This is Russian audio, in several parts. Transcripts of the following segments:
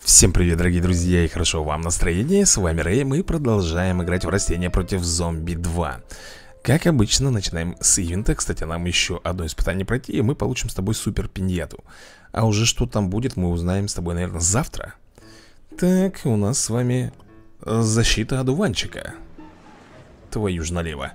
Всем привет, дорогие друзья, и хорошо вам настроение. С вами Рэй, мы продолжаем играть в растения против зомби 2. Как обычно, начинаем с ивента. Кстати, нам еще одно испытание пройти, и мы получим с тобой супер пиньяту. А уже что там будет, мы узнаем с тобой, наверное, завтра. Так, у нас с вами защита одуванчика. Твою ж налево.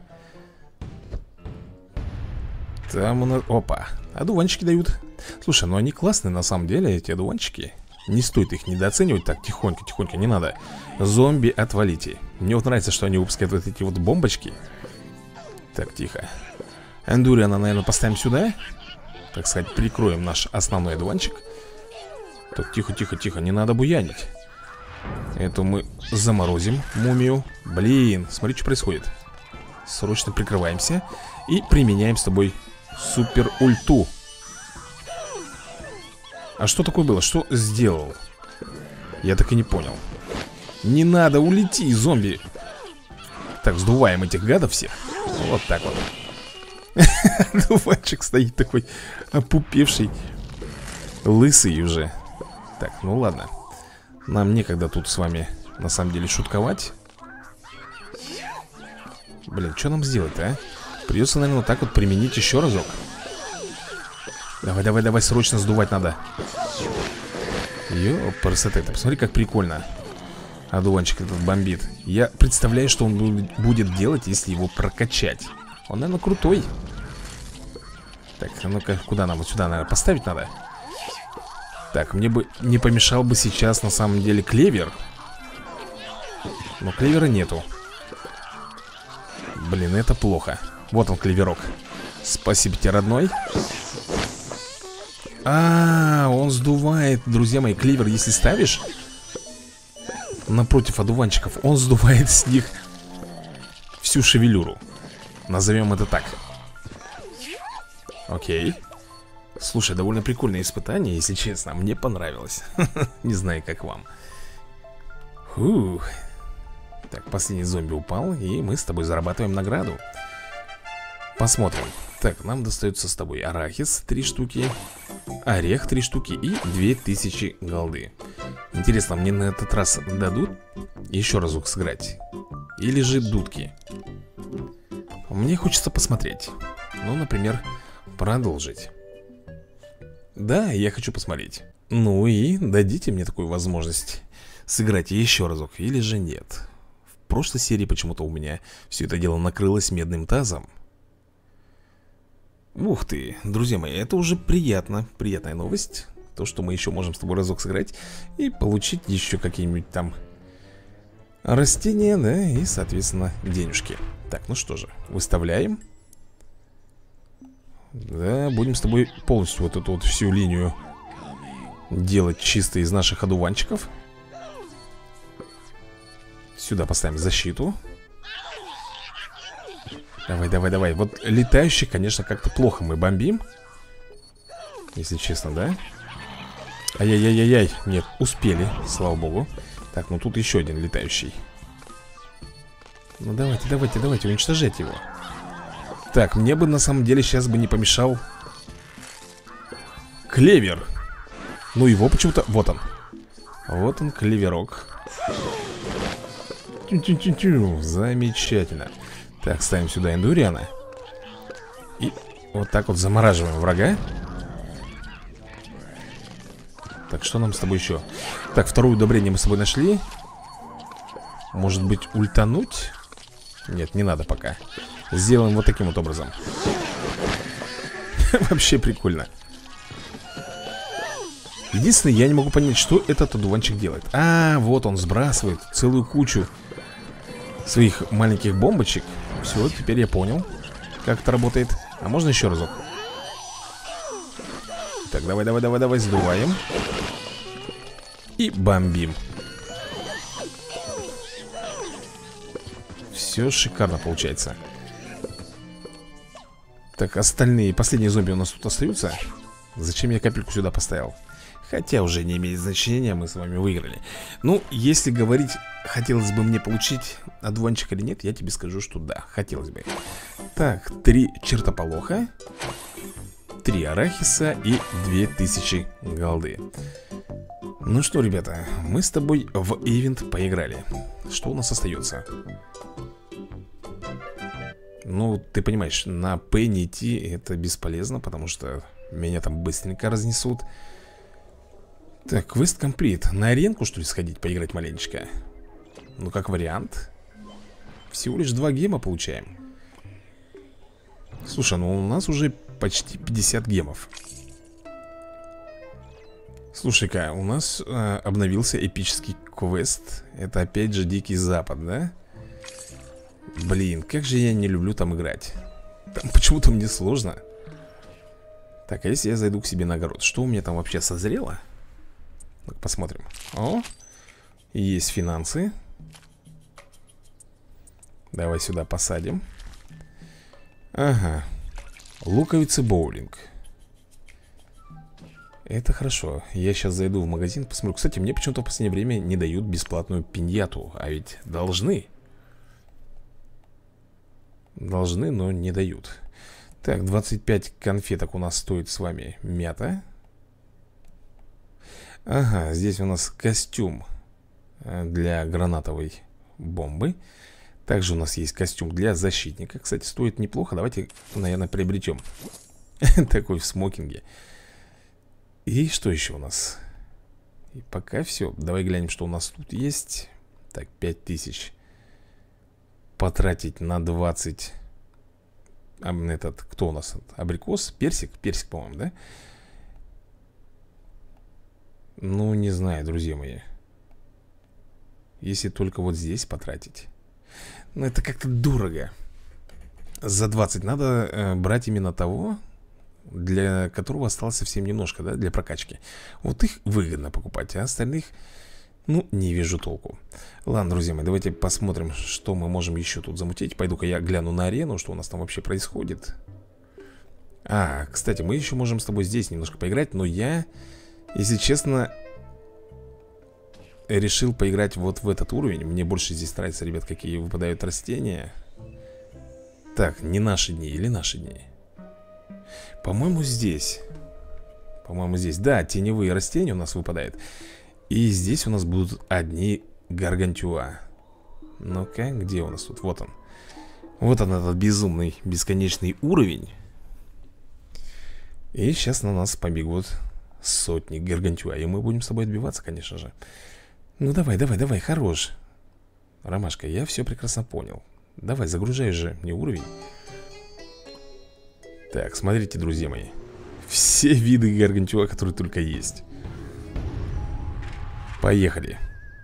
Там у нас... Опа, одуванчики дают. Слушай, ну они классные на самом деле, эти одуванчики. Не стоит их недооценивать. Так, тихонько, тихонько, не надо. Зомби, отвалите. Мне вот нравится, что они выпускают вот эти вот бомбочки. Так, тихо. Эндуриана, наверное, поставим сюда. Так сказать, прикроем наш основной одуванчик. Так, тихо, тихо, тихо, не надо буянить. Эту мы заморозим, мумию. Блин, смотри, что происходит. Срочно прикрываемся и применяем с тобой супер ульту. А что такое было? Что сделал? Я так и не понял. Не надо, улети, зомби. Так, сдуваем этих гадов всех. Вот так вот. Дуванчик стоит такой опупевший, лысый уже. Так, ну ладно. Нам некогда тут с вами на самом деле шутковать. Блин, что нам сделать-то, а? Придется, наверное, вот так вот применить еще разок. Давай, давай, давай, срочно сдувать надо. Ёпарасоте, посмотри, как прикольно. Одуванчик этот бомбит. Я представляю, что он будет делать, если его прокачать. Он, наверное, крутой. Так, а ну-ка, куда нам? Вот сюда, наверное, поставить надо. Так, мне бы не помешал бы сейчас, на самом деле, клевер. Но клевера нету. Блин, это плохо. Вот он, клеверок. Спасибо тебе, родной. Он сдувает, друзья мои, клевер, если ставишь напротив одуванчиков, он сдувает с них всю шевелюру. Назовем это так. Окей. Слушай, довольно прикольное испытание, если честно. Мне понравилось. Не знаю, как вам. Фух. Так, последний зомби упал, и мы с тобой зарабатываем награду. Посмотрим. Так, нам достается с тобой арахис 3 штуки, орех 3 штуки и 2000 голды. Интересно, мне на этот раз дадут еще разок сыграть? Или же дудки? Мне хочется посмотреть. Ну, например, продолжить. Да, я хочу посмотреть. Ну и дадите мне такую возможность сыграть еще разок, или же нет? В прошлой серии почему-то у меня все это дело накрылось медным тазом. Ух ты, друзья мои, это уже приятно. Приятная новость. То, что мы еще можем с тобой разок сыграть и получить еще какие-нибудь там растения, да, и, соответственно, денежки. Так, ну что же, выставляем. Да, будем с тобой полностью вот эту вот всю линию делать чисто из наших одуванчиков. Сюда поставим защиту. Давай, давай, давай. Вот летающих, конечно, как-то плохо мы бомбим. Если честно, да? Ай-яй-яй-яй. Нет, успели, слава богу. Так, ну тут еще один летающий. Ну давайте, давайте, давайте, уничтожайте его. Так, мне бы на самом деле сейчас бы не помешал клевер. Ну его почему-то... Вот он. Вот он, клеверок. Замечательно. Так, ставим сюда эндуриана. И вот так вот замораживаем врага. Так, что нам с тобой еще? Так, второе удобрение мы с тобой нашли. Может быть, ультануть? Нет, не надо пока. Сделаем вот таким вот образом. Вообще прикольно. Единственное, я не могу понять, что этот одуванчик делает. Вот он сбрасывает целую кучу своих маленьких бомбочек. Все, теперь я понял, как это работает. А можно еще разок? Так, давай, давай, давай, давай, сдуваем. И бомбим. Все шикарно получается. Так, остальные, последние зомби у нас тут остаются. Зачем я капельку сюда поставил? Хотя уже не имеет значения, мы с вами выиграли. Ну, если говорить, хотелось бы мне получить одуванчик или нет, я тебе скажу, что да, хотелось бы. Так, 3 чертополоха, 3 арахиса и 2000 голды. Ну что, ребята, мы с тобой в ивент поиграли. Что у нас остается? Ну, ты понимаешь, на Пенни идти это бесполезно, потому что меня там быстренько разнесут. Так, квест комплит. На аренку, что ли, сходить, поиграть маленечко? Ну, как вариант. Всего лишь 2 гема получаем. Слушай, ну у нас уже почти 50 гемов. Слушай-ка, у нас обновился эпический квест. Это опять же Дикий Запад, да? Блин, как же я не люблю там играть. Там почему-то мне сложно. Так, а если я зайду к себе на огород? Что у меня там вообще созрело? Так, посмотрим. О, есть финансы. Давай сюда посадим. Ага. Луковицы боулинг. Это хорошо. Я сейчас зайду в магазин, посмотрю. Кстати, мне почему-то в последнее время не дают бесплатную пиньяту. А ведь должны. Должны, но не дают. Так, 25 конфеток у нас стоит с вами мята. Ага, здесь у нас костюм для гранатовой бомбы. Также у нас есть костюм для защитника. Кстати, стоит неплохо. Давайте, наверное, приобретем. Такой в смокинге. И что еще у нас? И пока все. Давай глянем, что у нас тут есть. Так, 5000. Потратить на 20. Этот, кто у нас? Абрикос? Персик? Персик, по-моему, да? Ну, не знаю, друзья мои. Если только вот здесь потратить. Но это как-то дорого. За 20 надо брать именно того, для которого осталось совсем немножко, да, для прокачки. Вот их выгодно покупать, а остальных, ну, не вижу толку. Ладно, друзья мои, давайте посмотрим, что мы можем еще тут замутить. Пойду-ка я гляну на арену, что у нас там вообще происходит. А, кстати, мы еще можем с тобой здесь немножко поиграть, но я, если честно, решил поиграть вот в этот уровень. Мне больше здесь нравится, ребят, какие выпадают растения. Так, не наши дни или наши дни? По-моему, здесь. По-моему, здесь. Да, теневые растения у нас выпадают. И здесь у нас будут одни гаргантюа. Ну-ка, где у нас тут? Вот он. Вот он, этот безумный, бесконечный уровень. И сейчас на нас побегут сотни гаргантюа. И мы будем с тобой отбиваться, конечно же. Ну давай, давай, давай, хорош. Ромашка, я все прекрасно понял. Давай, загружай же мне уровень. Так, смотрите, друзья мои. Все виды гаргантюа, которые только есть. Поехали.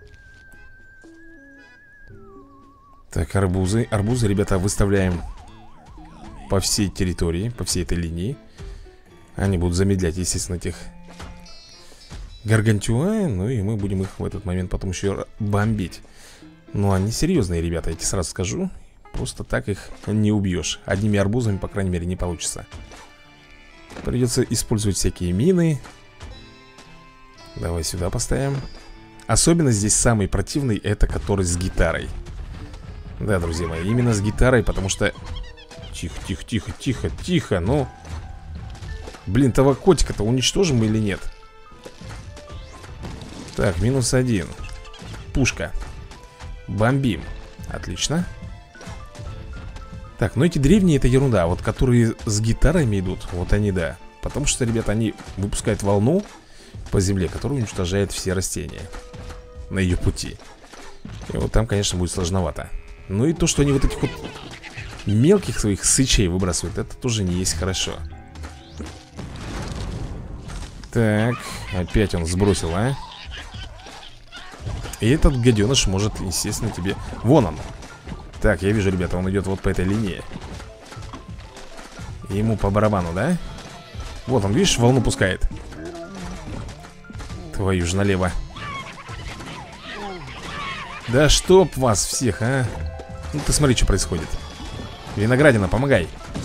Так, арбузы. Арбузы, ребята, выставляем по всей территории, по всей этой линии. Они будут замедлять, естественно, этих гаргантюа. Ну и мы будем их в этот момент потом еще бомбить. Ну, они серьезные, ребята, я тебе сразу скажу. Просто так их не убьешь. Одними арбузами, по крайней мере, не получится. Придется использовать всякие мины. Давай сюда поставим. Особенно здесь самый противный, это который с гитарой. Да, друзья мои, именно с гитарой, потому что... Тихо, тихо, тихо, тихо, тихо, ну... Блин, того котика-то уничтожим мы или нет? Так, -1. Пушка. Бомбим. Отлично. Так, ну эти древние это ерунда. Вот которые с гитарами идут, вот они, да. Потому что, ребята, они выпускают волну по земле, которая уничтожает все растения на ее пути. И вот там, конечно, будет сложновато. Ну и то, что они вот этих вот мелких своих сычей выбрасывают, это тоже не есть хорошо. Так, опять он сбросил, а? И этот гаденыш может, естественно, тебе... Вон он. Так, я вижу, ребята, он идет вот по этой линии. Ему по барабану, да? Вот он, видишь, волну пускает. Твою же налево. Да чтоб вас всех, а. Ну ты смотри, что происходит. Виноградина, помогай.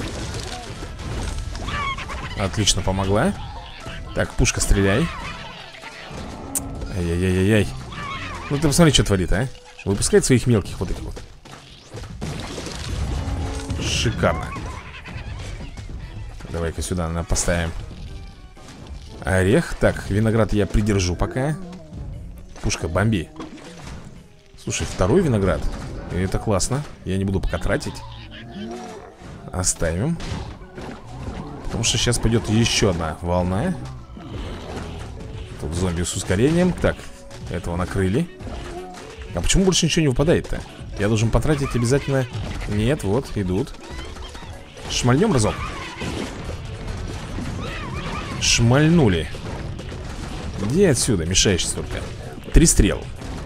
Отлично помогла. Так, пушка, стреляй. Ай-яй-яй-яй. Ну ты посмотри, что творит, а. Выпускает своих мелких вот этих вот. Шикарно. Давай-ка сюда поставим орех. Так, виноград я придержу пока. Пушка, бомби. Слушай, второй виноград. Это классно. Я не буду пока тратить. Оставим. Потому что сейчас пойдет еще одна волна. Тут зомби с ускорением. Так, этого накрыли. А почему больше ничего не выпадает-то? Я должен потратить обязательно. Нет, вот, идут. Шмальнем разок. Шмальнули. Иди отсюда, мешаешь столько. 3 стрел.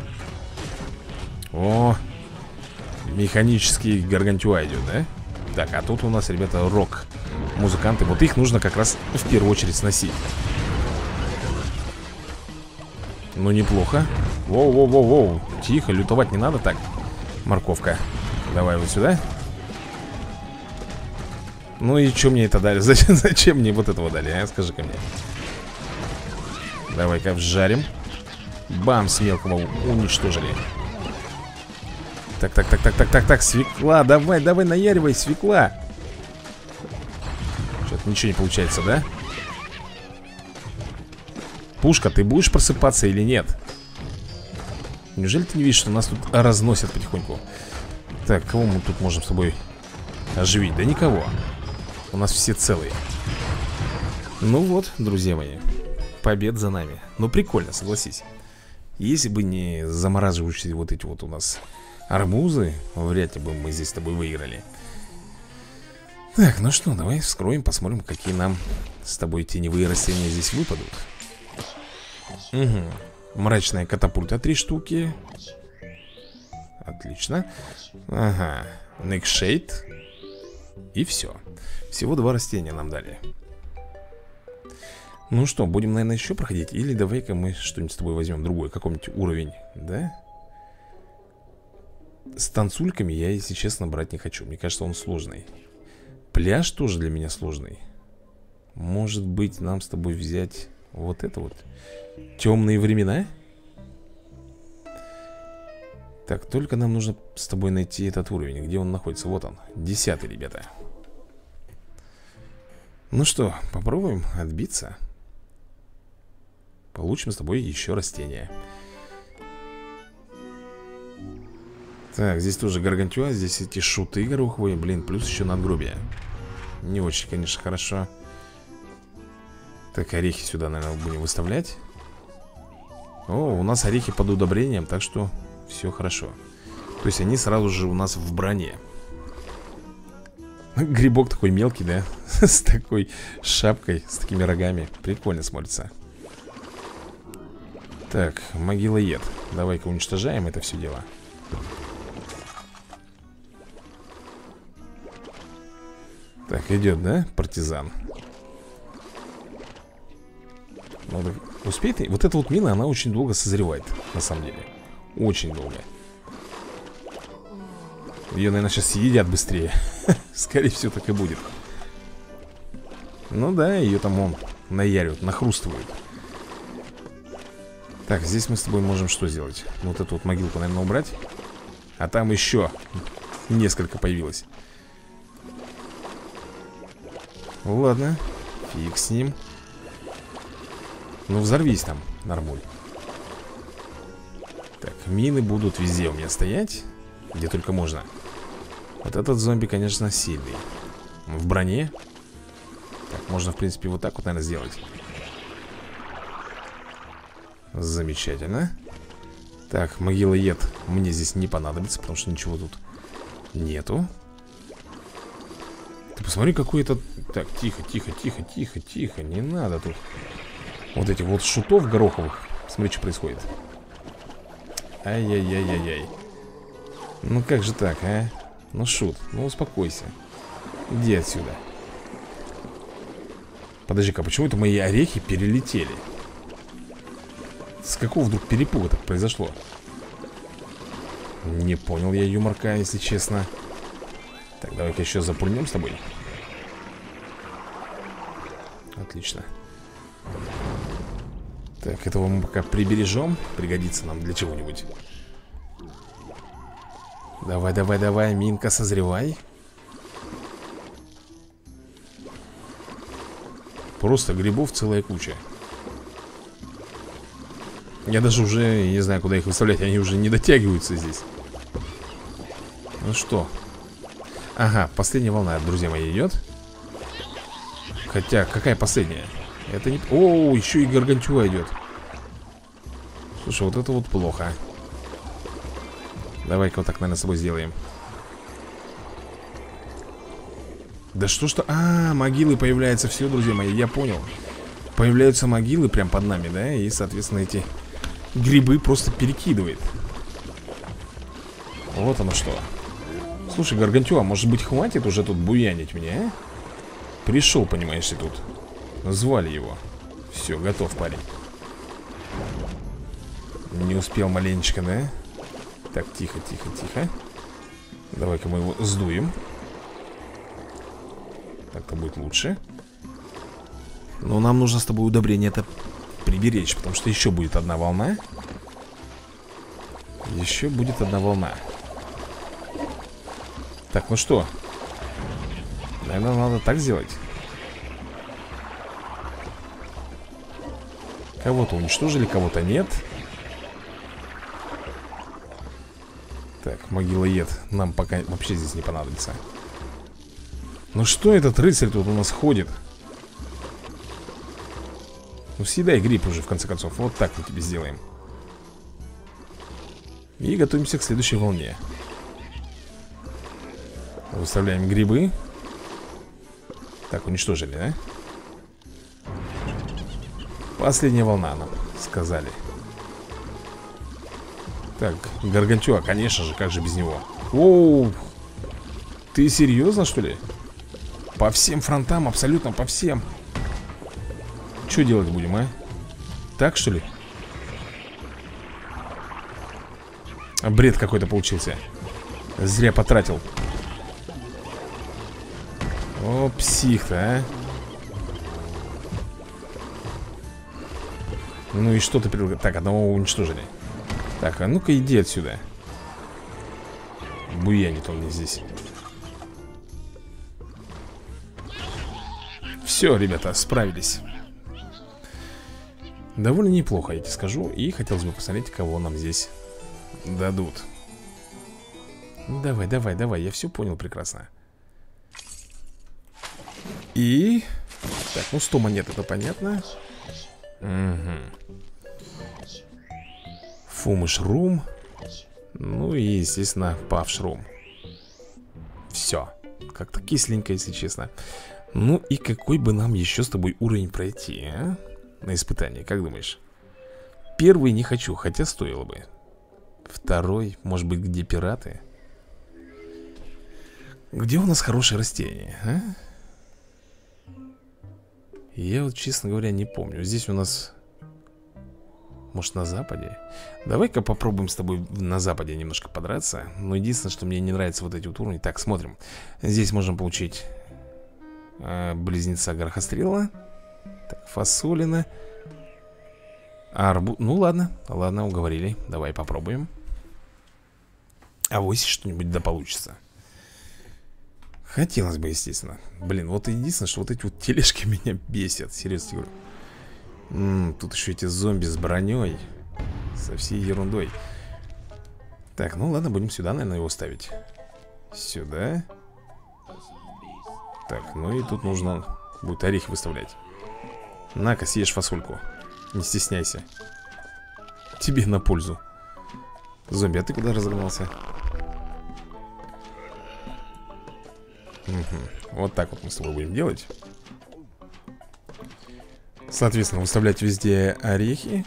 О, механический гаргантюа идет, да? Так, а тут у нас, ребята, рок. Музыканты, вот их нужно как раз в первую очередь сносить. Ну, неплохо. Воу-воу-воу-воу. Тихо, лютовать не надо так. Морковка. Давай вот сюда. Ну и что мне это дали? Зачем мне вот этого дали, а? Скажи-ка мне. Давай-ка вжарим. Бам, с мелкого уничтожили. Так, свекла, давай, наяривай, свекла. Что-то ничего не получается, да? Пушка, ты будешь просыпаться или нет? Неужели ты не видишь, что нас тут разносят потихоньку? Так, кого мы тут можем с тобой оживить? Да никого. У нас все целые. Ну вот, друзья мои, побед за нами. Ну прикольно, согласись. Если бы не замораживающие вот эти вот у нас арбузы, вряд ли бы мы здесь с тобой выиграли. Так, ну что, давай вскроем, посмотрим, какие нам с тобой теневые растения здесь выпадут. Угу. Мрачная катапульта 3 штуки. Отлично. Ага. Некшейд. И все. Всего 2 растения нам дали. Ну что, будем, наверное, еще проходить? Или давай-ка мы что-нибудь с тобой возьмем другой, какой-нибудь уровень, да? С танцульками я, если честно, брать не хочу. Мне кажется, он сложный. Пляж тоже для меня сложный. Может быть, нам с тобой взять вот это вот? Темные времена? Так, только нам нужно с тобой найти этот уровень. Где он находится? Вот он, 10-й, ребята. Ну что, попробуем отбиться. Получим с тобой еще растения. Так, здесь тоже гаргантюа. Здесь эти шуты гороховые. Блин, плюс еще надгробие. Не очень, конечно, хорошо. Так, орехи сюда, наверное, будем выставлять. О, у нас орехи под удобрением, так что все хорошо. То есть они сразу же у нас в броне. Грибок такой мелкий, да? С такой шапкой, с такими рогами. Прикольно смотрится. Так, могилоед. Давай-ка уничтожаем это все дело. Так, идет, да, партизан? Ну, так, успеет? Вот эта вот мина, она очень долго созревает. На самом деле. Очень долго. Ее, наверное, сейчас съедят быстрее. Скорее всего, так и будет. Ну да, ее там он наяривают, нахрустывают. Так, здесь мы с тобой можем что сделать? Вот эту вот могилку, наверное, убрать. А там еще несколько появилось. Ладно, фиг с ним. Ну взорвись там, нормуль. Так, мины будут везде у меня стоять, где только можно. Вот этот зомби, конечно, сильный. В броне. Так, можно, в принципе, вот так вот, наверное, сделать. Замечательно. Так, могилоед мне здесь не понадобится, потому что ничего тут нету. Ты посмотри, какой это... Так, тихо, тихо, тихо, тихо, тихо. Не надо тут вот этих вот шутов гороховых. Смотри, что происходит. Ай-яй-яй-яй-яй. Ну как же так, а? Ну шут, ну успокойся. Иди отсюда. Подожди-ка, почему это мои орехи перелетели? С какого вдруг перепуга так произошло? Не понял я юморка, если честно. Так, давай-ка еще запульнем с тобой. Отлично. Так, этого мы пока прибережем. Пригодится нам для чего-нибудь. Давай, давай, давай, минка, созревай. Просто грибов целая куча. Я даже уже не знаю, куда их выставлять. Они уже не дотягиваются здесь. Ну что? Ага, последняя волна, друзья мои, идет. Хотя, какая последняя? Это не... О, еще и Гаргантюа идет. Слушай, вот это вот плохо. Давай-ка вот так, наверное, с собой сделаем. Да что? А, могилы появляются. Все, друзья мои, я понял. Появляются могилы прям под нами, да? И, соответственно, эти грибы просто перекидывает. Вот оно что. Слушай, Гаргантюа, может быть, хватит уже тут буянить мне, а? Пришел, понимаешь, и тут. Звали его. Все, готов, парень. Не успел маленечко, да? Так, тихо. Давай-ка мы его сдуем. Так-то будет лучше. Но нам нужно с тобой удобрение это приберечь, потому что еще будет одна волна. Еще будет одна волна. Так, ну что? Наверное, надо так сделать. Кого-то уничтожили, кого-то нет. Так, могилоед нам пока вообще здесь не понадобится. Ну что этот рыцарь тут у нас ходит? Ну съедай гриб уже, в конце концов. Вот так мы тебе сделаем. И готовимся к следующей волне. Выставляем грибы. Так, уничтожили, да? Последняя волна нам сказали. Так, Гаргантюа, конечно же, как же без него. Оу, ты серьезно, что ли? По всем фронтам, абсолютно по всем. Что делать будем, а? Так, что ли? Бред какой-то получился. Зря потратил. О, псих-то, а. Ну и что ты предлагаешь? Так, одного уничтожили. Так, а ну-ка иди отсюда. Буянит он мне здесь. Все, ребята, справились. Довольно неплохо, я тебе скажу. И хотелось бы посмотреть, кого нам здесь дадут. Давай, я все понял прекрасно. И... Так, ну 100 монет, это понятно. Угу. Фумышрум. Ну и, естественно, павшрум. Все. Как-то кисленько, если честно. Ну и какой бы нам еще с тобой уровень пройти, а? На испытание, как думаешь? Первый не хочу, хотя стоило бы. Второй, может быть, где пираты? Где у нас хорошее растение, а? Я вот, честно говоря, не помню. Здесь у нас... Может, на западе? Давай-ка попробуем с тобой на западе немножко подраться. Но единственное, что мне не нравятся вот эти вот уровни. Так, смотрим. Здесь можем получить близнеца горохострела. Так, фасолина. Арбуз. Ну ладно, уговорили. Давай попробуем. А вот что-нибудь да получится. Хотелось бы, естественно. Блин, вот единственное, что вот эти вот тележки меня бесят. Серьезно говорю. Тут еще эти зомби с броней. Со всей ерундой. Так, ну ладно, будем сюда, наверное, его ставить. Сюда. Так, ну и тут нужно будет орехи выставлять. На-ка, съешь фасольку. Не стесняйся. Тебе на пользу. Зомби, а ты куда разогнался? Угу. Вот так вот мы с тобой будем делать. Соответственно, выставлять везде орехи.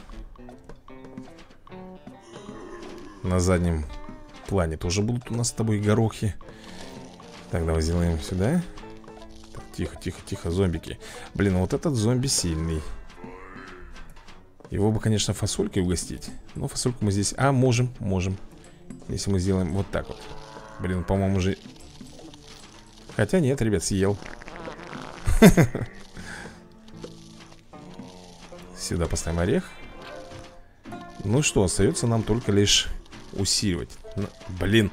На заднем плане тоже будут у нас с тобой горохи. Так, давай сделаем сюда. Так, тихо, зомбики. Блин, вот этот зомби сильный. Его бы, конечно, фасолькой угостить. Но фасольку мы здесь... А, можем. Если мы сделаем вот так вот. Блин, по-моему, уже... Хотя нет, ребят, съел. Сюда поставим орех. Ну что, остается нам только лишь усиливать. Блин.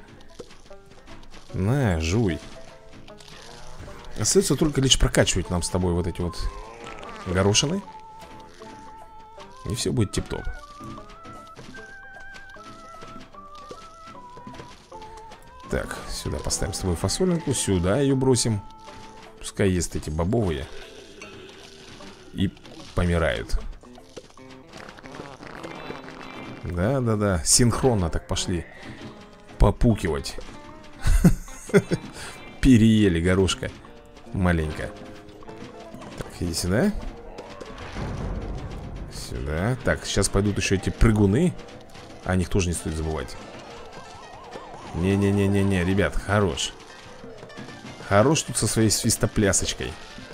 На, жуй. Остается только лишь прокачивать нам с тобой вот эти вот горошины. И все будет тип-топ. Так, сюда поставим с тобой фасолинку. Сюда ее бросим. Пускай ест эти бобовые. И помирают. Да-да-да, синхронно так пошли попукивать. Переели горошка. Маленько. Так, иди сюда. Сюда. Так, сейчас пойдут еще эти прыгуны. О них тоже не стоит забывать. Не-не-не-не-не, ребят, хорош. Хорош тут со своей свистоплясочкой.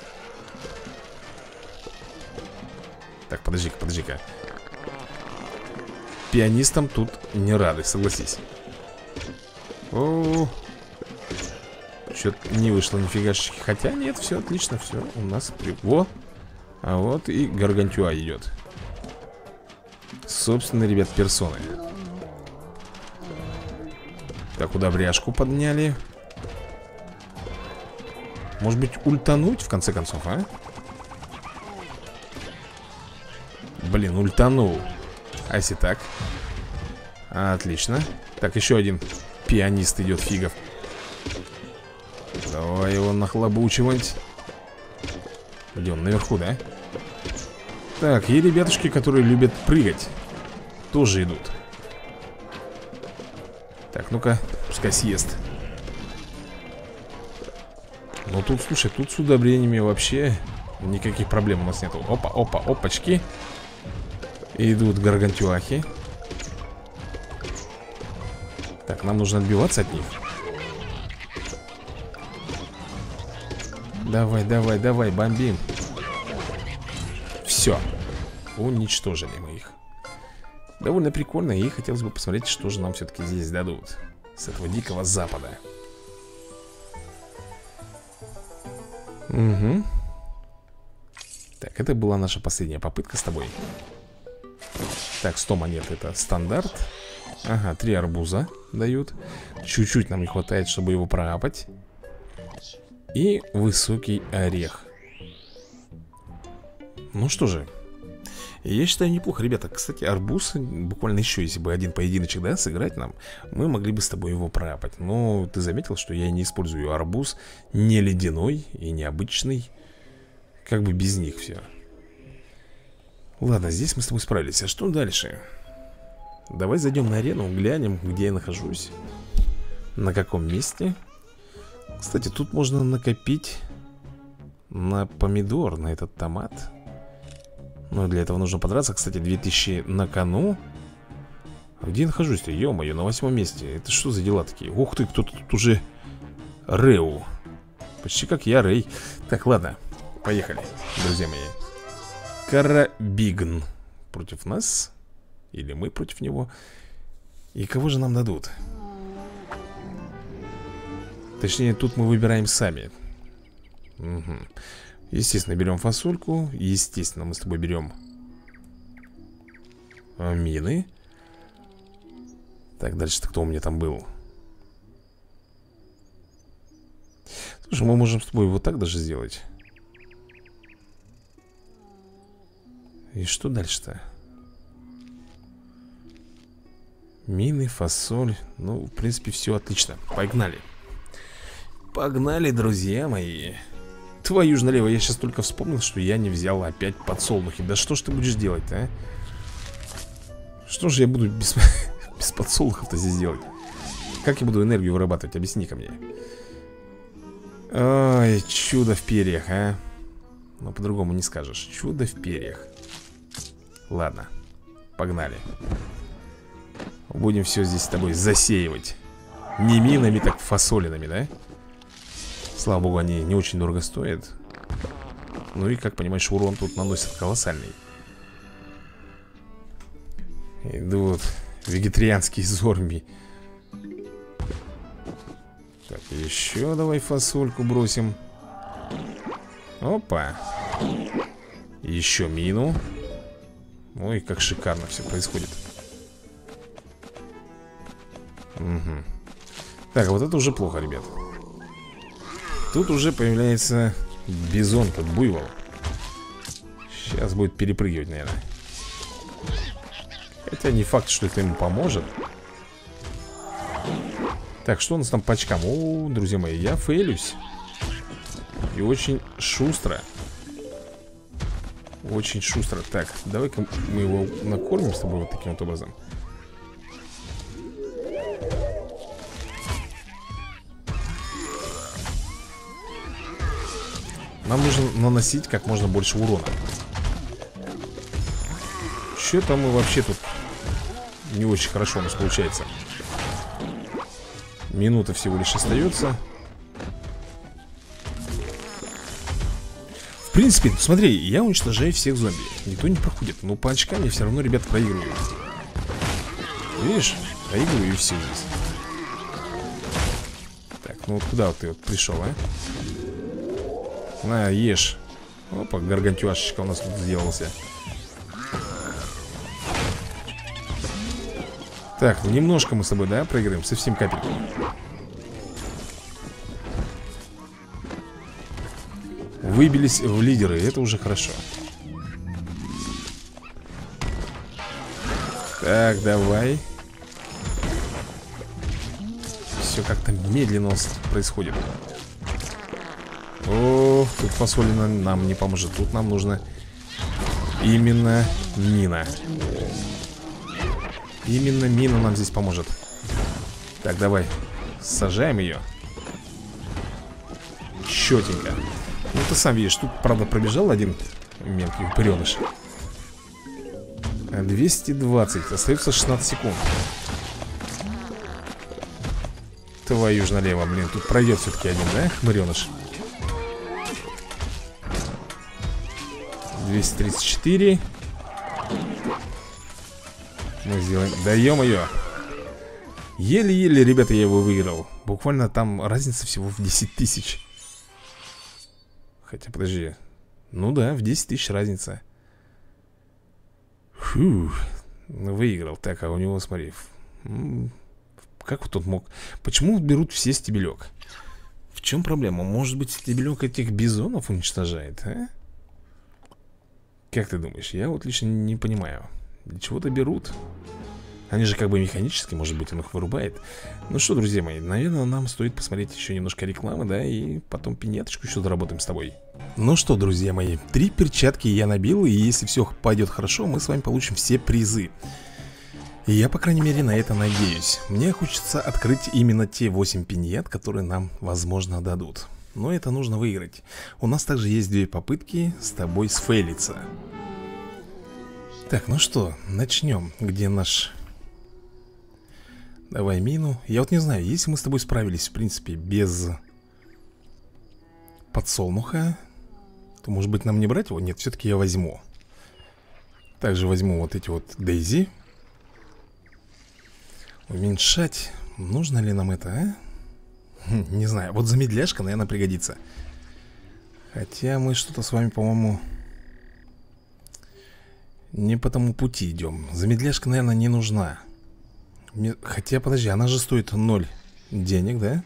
Так, подожди-ка, подожди-ка. Пианистам тут не рады, согласись. О, что-то не вышло нифигашечки. Хотя нет, все отлично, все у нас во. А вот и Гаргантюа идет. Собственно, ребят, персоны. Так, удобряшку подняли. Может быть, ультануть в конце концов, а? Блин, ультанул. А если так? Отлично. Так, еще один пианист идет, фигов. Давай его нахлобучивать. Где он? Наверху, да? Так, и ребятушки, которые любят прыгать, тоже идут. Так, ну-ка, пускай съест. Но тут, слушай, тут с удобрениями вообще никаких проблем у нас нету. Опа, опа, опачки. Идут гаргантюахи. Так, нам нужно отбиваться от них. Давай, давай, давай, бомбим. Все. Уничтожили мы их. Довольно прикольно, и хотелось бы посмотреть, что же нам все-таки здесь дадут с этого дикого запада. Угу. Так, это была наша последняя попытка с тобой. Так, 100 монет это стандарт. Ага, 3 арбуза дают. Чуть-чуть нам не хватает, чтобы его проапать. И высокий орех. Ну что же, я считаю, неплохо, ребята. Кстати, арбуз, буквально еще, если бы один поединочек, да, сыграть нам, мы могли бы с тобой его проапать. Но ты заметил, что я не использую арбуз не ледяной и не обычный. Как бы без них все. Ладно, здесь мы с тобой справились. А что дальше? Давай зайдем на арену, глянем, где я нахожусь. На каком месте. Кстати, тут можно накопить на помидор, на этот томат. Но для этого нужно подраться. Кстати, 2000 на кону. А где я нахожусь-то? Ё-моё, на 8 месте. Это что за дела такие? Ух ты, кто-то тут уже Рэу. Почти как я, Рэй. Так, ладно, поехали, друзья мои. Карабигн против нас. Или мы против него. И кого же нам дадут? Точнее, тут мы выбираем сами. Угу. Естественно, берем фасольку. Естественно, мы с тобой берем мины. Так, дальше-то кто у меня там был? Слушай, мы можем с тобой вот так даже сделать. И что дальше-то? Мины, фасоль. Ну, в принципе, все отлично. Погнали. Погнали, друзья мои. Твою ж налево, я сейчас только вспомнил, что я не взял опять подсолнухи. Да что ж ты будешь делать-то, а? Что же я буду без подсолнухов-то здесь делать? Как я буду энергию вырабатывать? Объясни-ка мне. Ой, чудо в перьях, а? Ну, по-другому не скажешь. Чудо в перьях. Ладно, погнали. Будем все здесь с тобой засеивать. Не минами, так фасолинами, да? Слава богу, они не очень дорого стоят. Ну и, как понимаешь, урон тут наносят колоссальный. Идут вегетарианские зомби. Так, еще давай фасольку бросим. Опа. Еще мину. Ой, как шикарно все происходит. Угу. Так, вот это уже плохо, ребят. Тут уже появляется бизон, тут буйвол. Сейчас будет перепрыгивать, наверное. Хотя не факт, что это ему поможет. Так, что у нас там по очкам? О, друзья мои, я фейлюсь. И очень шустро. Очень шустро. Так, давай-ка мы его накормим с тобой вот таким вот образом. Нам нужно наносить как можно больше урона. Что-то мы вообще тут не очень хорошо у нас получается. Минута всего лишь остается. В принципе, смотри, я уничтожаю всех зомби. Никто не проходит. Но по очкам я все равно, ребят, проигрываю. Видишь? Проигрываю и все здесь. Так, ну вот куда вот ты вот пришел, а? На, ешь. Опа, гаргантюашечка у нас тут сделался. Так, немножко мы с тобой, да, проиграем? Совсем капельку. Выбились в лидеры, это уже хорошо. Так, давай. Все как-то медленно у нас происходит. О, тут фасолина нам не поможет. Тут нам нужно именно мина. Именно мина нам здесь поможет. Так, давай. Сажаем ее. Четенько. Ну, ты сам видишь, тут, правда, пробежал один мелкий упыреныш. 220. Остается 16 секунд. Твою ж налево, блин. Тут пройдет все-таки один, да, хмыреныш? 234. Мы сделаем. Да ё-моё. Еле-еле, ребята, я его выиграл. Буквально там разница всего в 10 тысяч. Хотя, подожди. Ну да, в 10 тысяч разница. Фух. Выиграл. Так, а у него, смотри. Как вот тут мог? Почему берут все стебелек? В чем проблема? Может быть, стебелек этих бизонов уничтожает, а? Как ты думаешь? Я вот лично не понимаю. Для чего-то берут. Они же как бы механически, может быть, он их вырубает. Ну что, друзья мои, наверное, нам стоит посмотреть еще немножко рекламы, да, и потом пинеточку еще заработаем с тобой. Ну что, друзья мои, 3 перчатки я набил, и если все пойдет хорошо, мы с вами получим все призы. И я, по крайней мере, на это надеюсь. Мне хочется открыть именно те 8 пиньят, которые нам, возможно, дадут. Но это нужно выиграть. У нас также есть 2 попытки с тобой сфейлиться. Так, ну что, начнем. Где наш... Давай мину. Я вот не знаю, если мы с тобой справились, в принципе, без подсолнуха, то, может быть, нам не брать его? Нет, все-таки я возьму. Также возьму вот эти вот дейзи. Уменьшать. Нужно ли нам это, а? Не знаю. Вот замедляшка, наверное, пригодится. Хотя мы что-то с вами, по-моему, не по тому пути идем. Замедляшка, наверное, не нужна. Хотя, подожди, она же стоит 0 денег, да?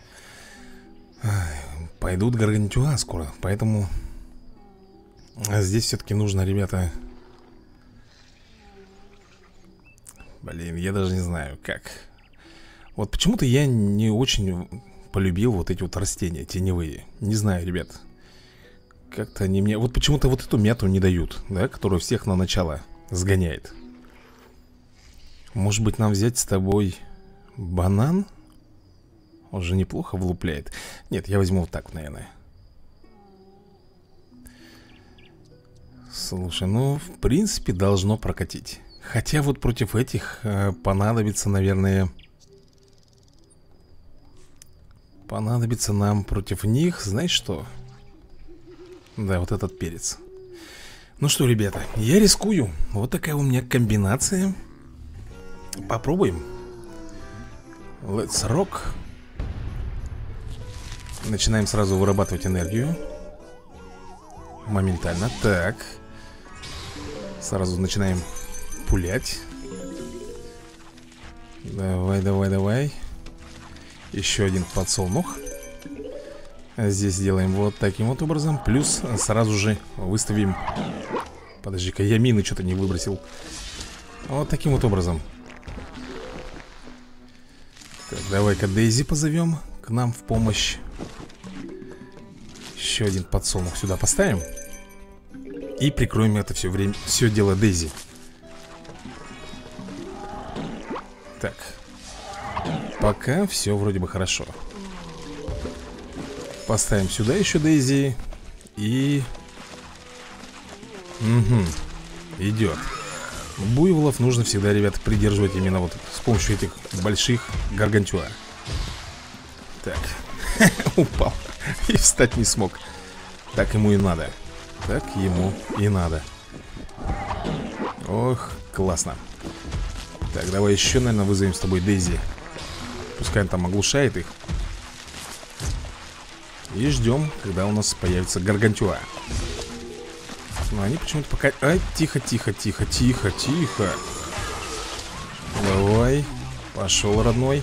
Пойдут гаргантюа скоро. Поэтому здесь все-таки нужно, ребята... Блин, я даже не знаю, как. Вот почему-то я не очень полюбил вот эти вот растения теневые. Не знаю, ребят. Как-то они мне... Вот почему-то вот эту мяту не дают, да, которая всех на начало сгоняет. Может быть, нам взять с тобой банан? Он же неплохо влупляет. Нет, я возьму вот так, наверное. Слушай, ну, в принципе, должно прокатить. Хотя вот против этих понадобится, наверное... Понадобится нам против них, знаешь что? Да, вот этот перец. Ну что, ребята, я рискую. Вот такая у меня комбинация. Попробуем. Let's rock. Начинаем сразу вырабатывать энергию. Моментально. Так. Сразу начинаем пулять. Давай, давай, давай. Еще один подсолнух. Здесь сделаем вот таким вот образом. Плюс сразу же выставим... Подожди-ка, я мины что-то не выбросил. Вот таким вот образом. Так, давай-ка Дейзи позовем к нам в помощь. Еще один подсолнух сюда поставим. И прикроем это все время, все дело Дейзи. Так. Пока все вроде бы хорошо. Поставим сюда еще Дейзи. И... Угу. Идет. Буйволов нужно всегда, ребята, придерживать именно вот с помощью этих больших гаргантюа. Так. Упал. И встать не смог. Так ему и надо. Так ему и надо. Ох, классно. Так, давай еще, наверное, вызовем с тобой Дейзи. Пускай он там оглушает их. И ждем, когда у нас появится гаргантюа. Но они почему-то пока... Ай, тихо, тихо, тихо, тихо, тихо. Давай. Пошел, родной.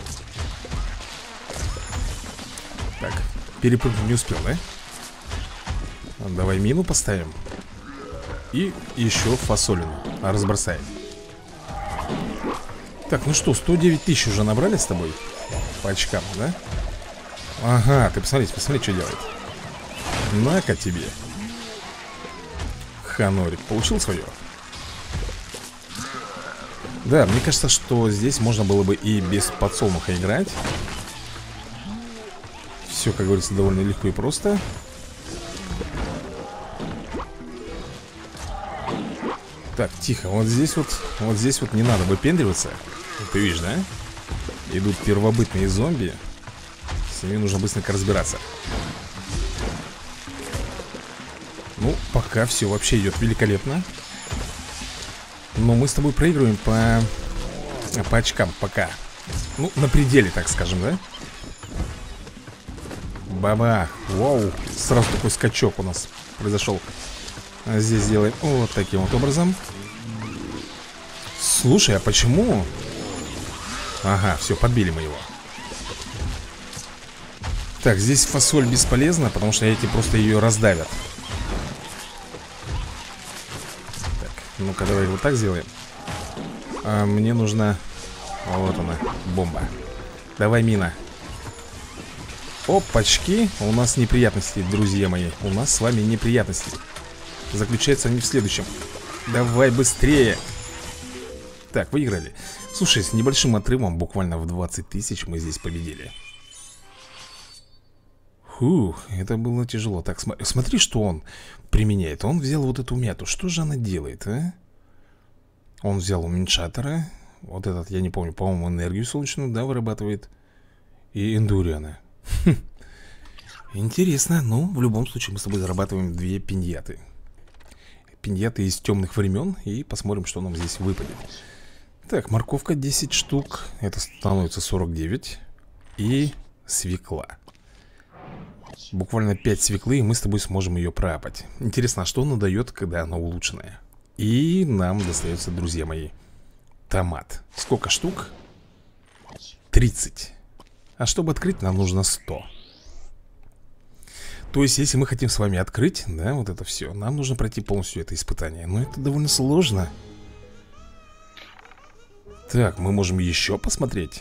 Так, перепрыгнуть не успел, да? Давай мину поставим. И еще фасолину разбросаем. Так, ну что, 109 тысяч уже набрали с тобой? По очкам, да? Ага, ты посмотри, посмотри, что делает. На-ка тебе. Ханорик получил свое. Да, мне кажется, что здесь можно было бы и без подсолнуха играть. Все, как говорится, довольно легко и просто. Так, тихо, вот здесь вот не надо выпендриваться. Ты видишь, да? Идут первобытные зомби. С ними нужно быстренько разбираться. Ну, пока все вообще идет великолепно. Но мы с тобой проигрываем по очкам пока. Ну, на пределе, так скажем, да? Баба, вау. Сразу такой скачок у нас произошел. А здесь сделаем вот таким вот образом. Слушай, а почему? Ага, все, подбили мы его. Так, здесь фасоль бесполезна, потому что эти просто ее раздавят. Так, ну-ка давай вот так сделаем. Мне нужна... Вот она, бомба. Давай, мина. Опачки, у нас неприятности, друзья мои. У нас с вами неприятности. Заключаются они в следующем. Давай быстрее. Так, выиграли. Слушай, с небольшим отрывом, буквально в 20 тысяч мы здесь победили. Фух, это было тяжело. Так, смотри, что он применяет. Он взял вот эту мяту. Что же она делает, а? Он взял уменьшатора. Вот этот, я не помню, по-моему, энергию солнечную, да, вырабатывает. И эндуриана. Интересно. Ну, в любом случае мы с тобой зарабатываем 2 пиньяты. Пиньяты из темных времен. И посмотрим, что нам здесь выпадет. Так, морковка 10 штук. Это становится 49. И свекла. Буквально 5 свеклы, и мы с тобой сможем ее проапать. Интересно, а что она дает, когда она улучшенная? И нам достается, друзья мои, томат. Сколько штук? 30. А чтобы открыть, нам нужно 100. То есть, если мы хотим с вами открыть, да, вот это все, нам нужно пройти полностью это испытание. Но это довольно сложно. Так, мы можем еще посмотреть.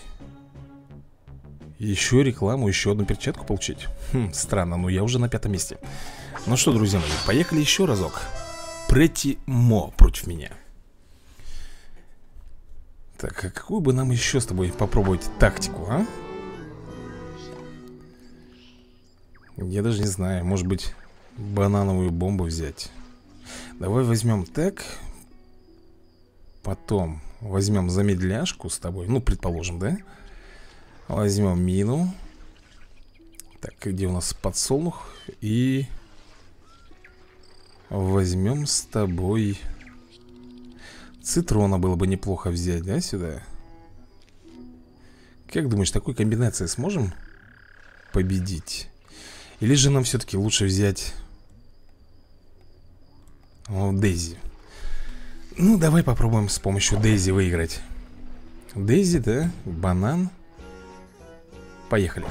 Еще рекламу, еще одну перчатку получить. Странно, но я уже на 5-м месте. Ну что, друзья мои, поехали еще разок. Pretty Mo против меня. Так, а какую бы нам еще с тобой попробовать тактику, а? Я даже не знаю, может быть, банановую бомбу взять. Давай возьмем так. Потом возьмем замедляшку с тобой. Ну, предположим, да? Возьмем мину. Так, где у нас подсолнух? И возьмем с тобой цитрона было бы неплохо взять, да, сюда? Как думаешь, такой комбинацией сможем победить? Или же нам все-таки лучше взять Дейзи? Ну, давай попробуем с помощью Дейзи выиграть. Дейзи, да? Банан. Поехали.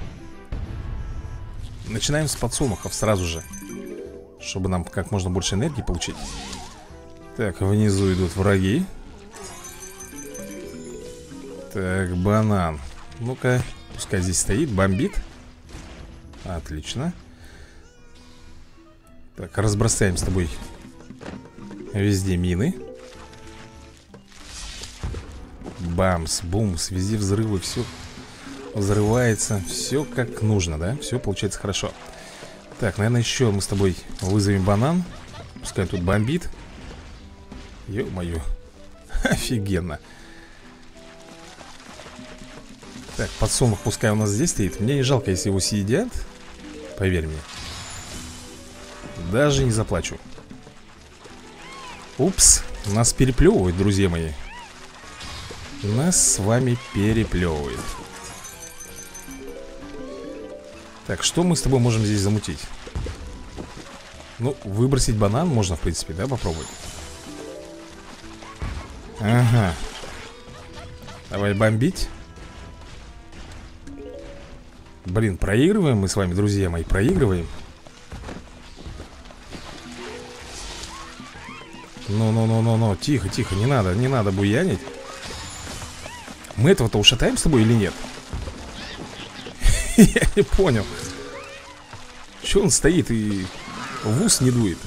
Начинаем с подсолнухов сразу же, чтобы нам как можно больше энергии получить. Так, внизу идут враги. Так, банан. Ну-ка, пускай здесь стоит, бомбит. Отлично. Так, разбросаем с тобой везде мины. Бамс, бумс, везде взрывы, все взрывается. Все как нужно, да? Все получается хорошо. Так, наверное, еще мы с тобой вызовем банан. Пускай тут бомбит. Ё-моё. Офигенно. Так, подсолнух пускай у нас здесь стоит. Мне не жалко, если его съедят. Поверь мне. Даже не заплачу. Упс, нас переплевывают, друзья мои. Нас с вами переплевывает. Так, что мы с тобой можем здесь замутить? Ну, выбросить банан можно, в принципе, да, попробовать. Ага. Давай бомбить. Блин, проигрываем мы с вами, друзья мои, проигрываем. Ну, тихо, тихо, не надо буянить. Мы этого-то ушатаем с тобой или нет? Я не понял. Че он стоит и в ус не дует?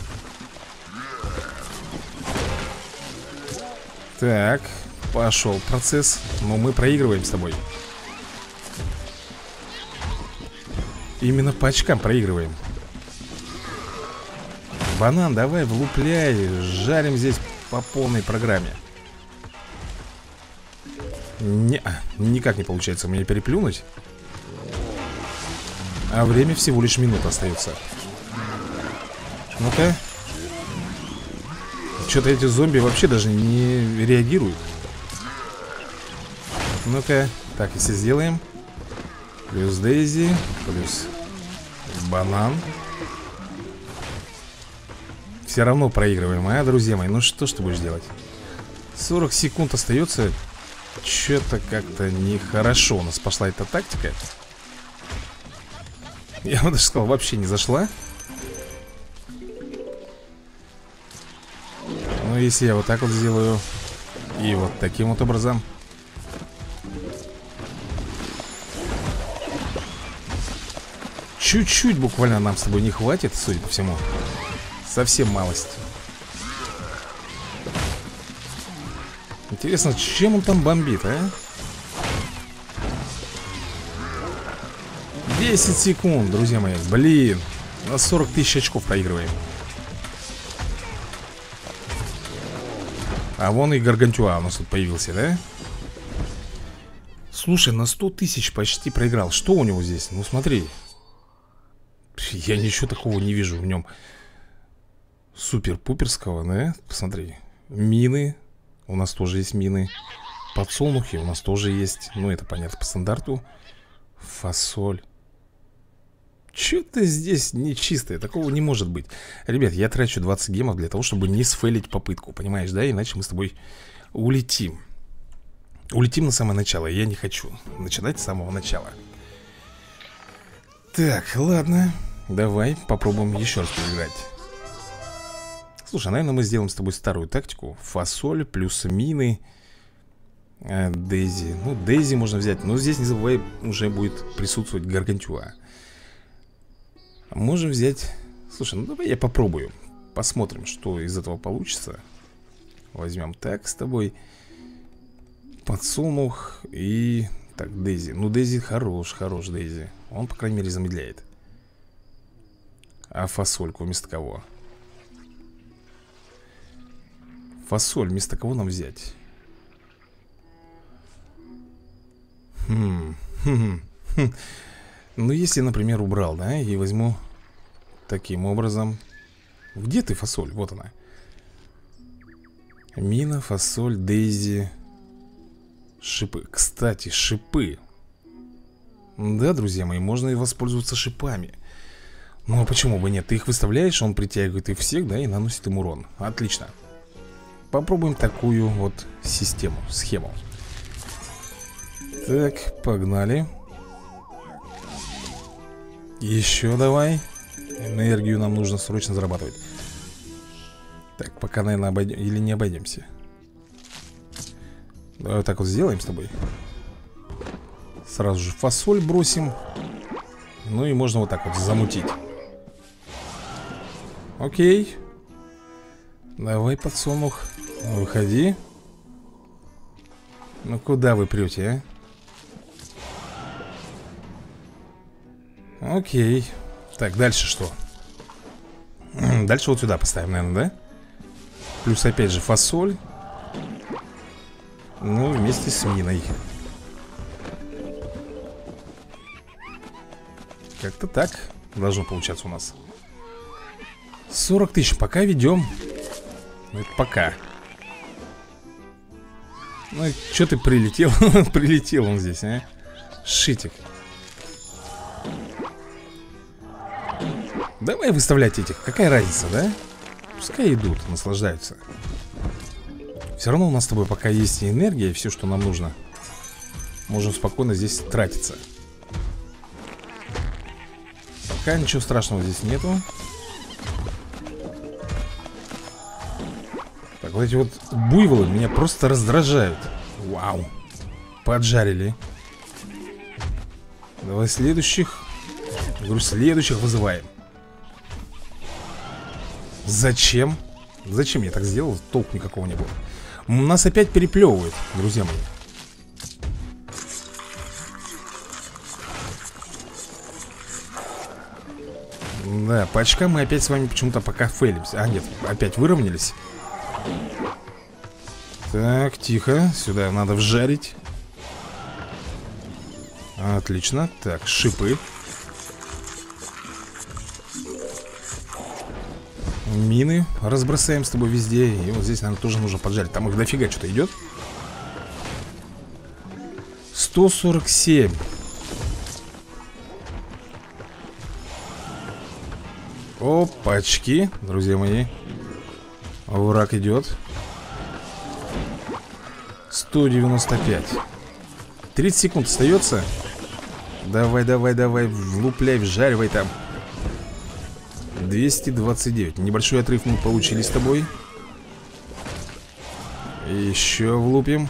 Так, пошел процесс. Но мы проигрываем с тобой. Именно по очкам проигрываем. Банан, давай, влупляй. Жарим здесь по полной программе. Никак не получается мне переплюнуть. А время всего лишь минута остается. Ну-ка. Что-то эти зомби вообще даже не реагируют. Ну-ка. Так, если сделаем. Плюс Дейзи. Плюс банан. Все равно проигрываем, а, друзья мои? Ну что ж ты будешь делать? 40 секунд остается. Что-то как-то нехорошо у нас пошла эта тактика. Я бы даже сказал, вообще не зашла. Ну, если я вот так вот сделаю и вот таким вот образом. Чуть-чуть буквально нам с тобой не хватит, судя по всему. Совсем малость. Интересно, чем он там бомбит, а? 10 секунд, друзья мои. Блин, на 40 тысяч очков проигрываем. А вон и Гаргантюа у нас тут появился, да? Слушай, на 100 тысяч почти проиграл. Что у него здесь? Ну смотри. Я ничего такого не вижу в нем супер-пуперского, да? Посмотри. Мины. У нас тоже есть мины. Подсолнухи у нас тоже есть. Ну, это понятно по стандарту. Фасоль. Что-то здесь нечистое. Такого не может быть. Ребят, я трачу 20 гемов для того, чтобы не сфейлить попытку. Понимаешь, да? Иначе мы с тобой улетим. Улетим на самое начало. Я не хочу начинать с самого начала. Так, ладно. Давай попробуем еще раз поиграть. Слушай, наверное, мы сделаем с тобой старую тактику. Фасоль плюс мины. Дейзи. Ну, Дейзи можно взять. Но здесь, не забывай, уже будет присутствовать Гаргантюа. Можем взять... Слушай, ну давай я попробую. Посмотрим, что из этого получится. Возьмем так с тобой. Подсолнух и... Так, Дейзи. Ну, Дейзи хорош Дейзи. Он, по крайней мере, замедляет. А фасольку вместо кого? Фасоль вместо кого нам взять? Ну, если, например, убрал, да, и возьму таким образом. Где ты, фасоль? Вот она. Мина, фасоль, Дейзи. Шипы. Кстати, шипы. Да, друзья мои, можно и воспользоваться шипами. Ну, а почему бы нет? Ты их выставляешь, он притягивает их всех, да, и наносит им урон. Отлично. Попробуем такую вот систему, схему. Так, погнали. Еще давай. Энергию нам нужно срочно зарабатывать. Так, пока, наверное, обойдем. Или не обойдемся. Давай вот так вот сделаем с тобой. Сразу же фасоль бросим. Ну и можно вот так вот замутить. Окей. Давай, подсолнух, выходи. Ну куда вы прете, а? Окей. Так, дальше что? Дальше вот сюда поставим, наверное, да? Плюс опять же фасоль. Ну, вместе с миной. Как-то так должно получаться у нас. 40 тысяч пока ведем. Ну, это пока. Ну, что ты прилетел? Прилетел он здесь, а? Шитик. Давай выставлять этих. Какая разница, да? Пускай идут, наслаждаются. Все равно у нас с тобой пока есть энергия, и все, что нам нужно. Можем спокойно здесь тратиться. Пока ничего страшного здесь нету. Так, вот эти вот буйволы меня просто раздражают. Вау. Поджарили. Давай следующих. Я говорю, следующих вызываем. Зачем? Зачем я так сделал? Толку никакого не было. Нас опять переплевывают, друзья мои. Да, по очкам мы опять с вами почему-то пока фейлимся. А, нет, опять выровнялись. Так, тихо, сюда надо вжарить. Отлично, так, шипы. Мины разбросаем с тобой везде. И вот здесь, наверное, тоже нужно поджарить. Там их дофига что-то идет. 147. Опачки, друзья мои. Враг идет. 195. 30 секунд остается. Давай, давай, давай, влупляй, вжаривай там. 229. Небольшой отрыв мы получили с тобой. Еще влупим.